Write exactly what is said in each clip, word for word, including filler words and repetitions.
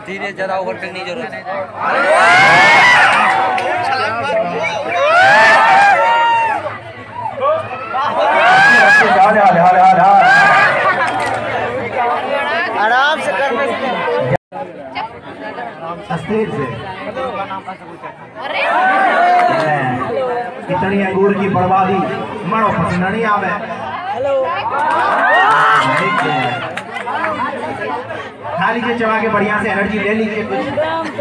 धीरे ज्यादा ओवरटेक नहीं जरूरत है। आराम से करने अस्थिर से कितनी अंगूर की बर्बादी मरो पसंद नहीं आवे। खा लीजिए चबा के बढ़िया से एनर्जी ले लीजिए कुछ।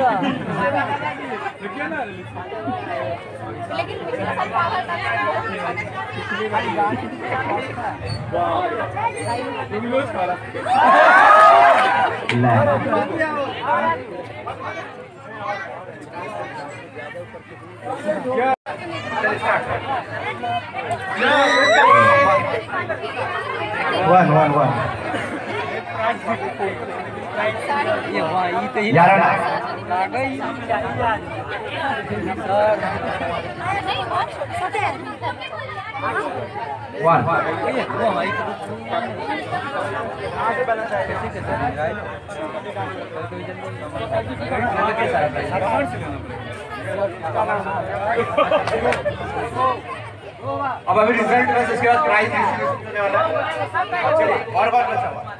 वन वन वन ग्यारह वन अब अभी रिजल्ट बस इसके बाद प्राइस होने वाला है। चलिए और बार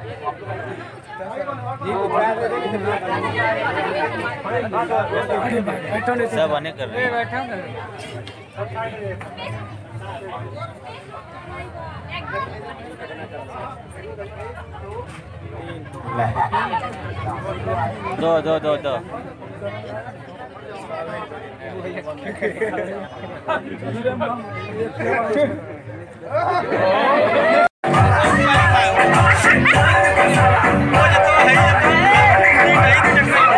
सब आने कर रहे हैं। दो दो दो दो वो जो तो है